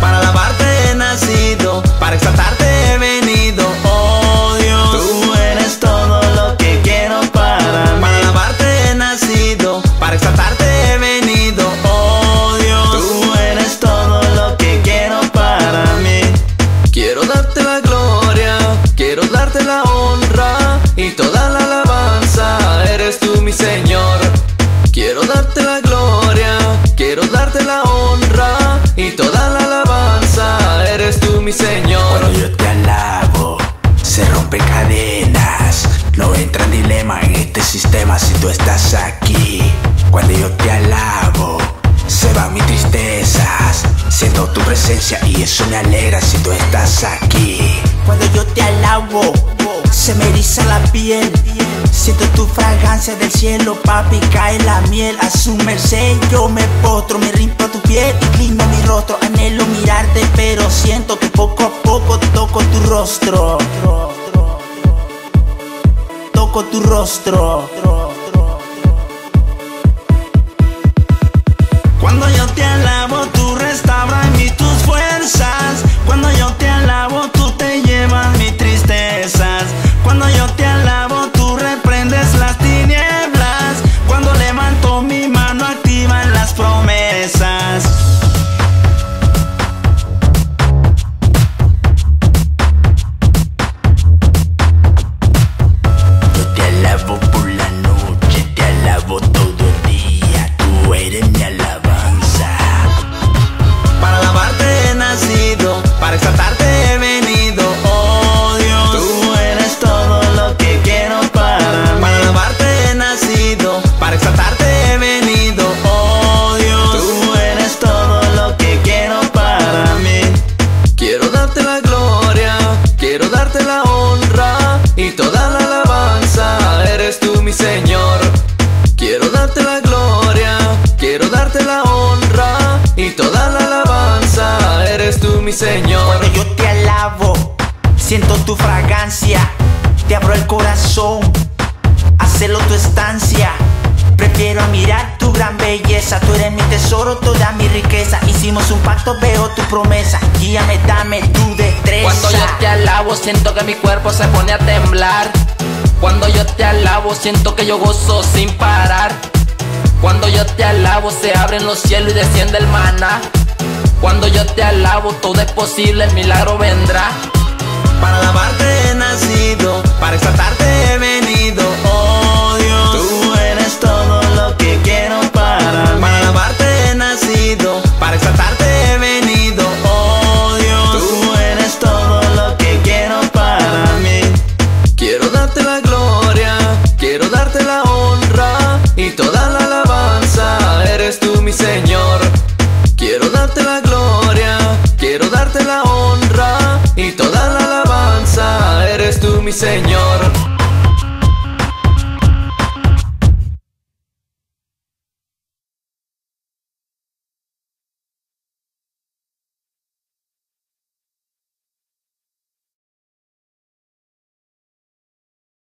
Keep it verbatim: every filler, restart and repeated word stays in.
Para alabarte he nacido, para exaltarte he venido. Oh Dios, tú eres todo lo que quiero para mí. Para alabarte he nacido, para exaltarte he venido. Oh Dios, tú eres todo lo que quiero para mí. Quiero darte la gloria, quiero darte la honra y toda la alabanza. Eres tú mi Señor. Quiero darte la gloria, quiero darte la honra y toda la alabanza. Eres tú mi Señor. Cuando yo te alabo, se rompen cadenas. No entra en dilema en este sistema si tú estás aquí. Cuando yo te alabo, se van mis tristezas. Siento tu presencia y eso me alegra si tú estás aquí. Cuando yo te alabo, se me eriza la piel. Siento tu fragancia del cielo, papi, cae la miel. A su merced yo me postro, me rindo tu piel, inclino mi rostro. Anhelo mirarte, pero siento que poco a poco toco tu rostro. Toco tu rostro. Cuando yo te alabo, tú restauras en mí tus fuerzas. Cuando yo te alabo, tú te llevas mis tristezas. Cuando yo te alabo, tú reprendes las tinieblas. Cuando levanto mi mano, activan las promesas. Yo te alabo por la noche, te alabo todo el día. Tú eres mi alabanza. Para alabarte he nacido, para exaltarte he venido. Oh Dios, tú eres todo lo que quiero para mí. Para alabarte he nacido, para exaltarte he venido. Oh Dios, tú eres todo lo que quiero para mí. Quiero darte la gloria, quiero darte la honra y toda la alabanza. Eres tú mi Señor. Quiero darte la gloria, quiero darte la honra y toda la alabanza. Eres tú mi Señor. Cuando yo te alabo, siento tu fragancia. Te abro el corazón, hacelo tu estancia. Prefiero mirar tu gran belleza. Tú eres mi tesoro, toda mi riqueza. Hicimos un pacto, veo tu promesa. Guíame, dame tu destreza. Cuando yo te alabo, siento que mi cuerpo se pone a temblar. Cuando yo te alabo, siento que yo gozo sin parar. Cuando yo te alabo, se abren los cielos y desciende el maná. Cuando yo te alabo, todo es posible, el milagro vendrá. Para alabarte he nacido, para exaltarte he venido. Oh Dios, tú eres todo lo que quiero para mí. Para alabarte he nacido, para exaltarte he venido. Oh Dios, tú eres todo lo que quiero para mí. Quiero darte la gloria, quiero darte la honra y toda la alabanza. Eres tú mi Señor. Quiero darte la gloria, quiero darte la honra y toda la alabanza. Eres tú mi Señor.